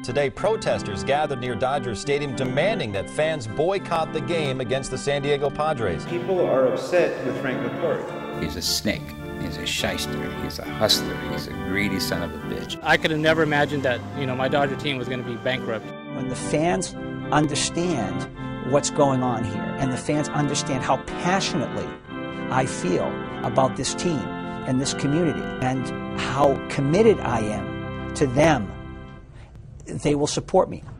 Today, protesters gathered near Dodger Stadium demanding that fans boycott the game against the San Diego Padres. People are upset with Frank McCourt. He's a snake. He's a shyster. He's a hustler. He's a greedy son of a bitch. I could have never imagined that, my Dodger team was going to be bankrupt. When the fans understand what's going on here, and the fans understand how passionately I feel about this team and this community, and how committed I am to them, they will support me.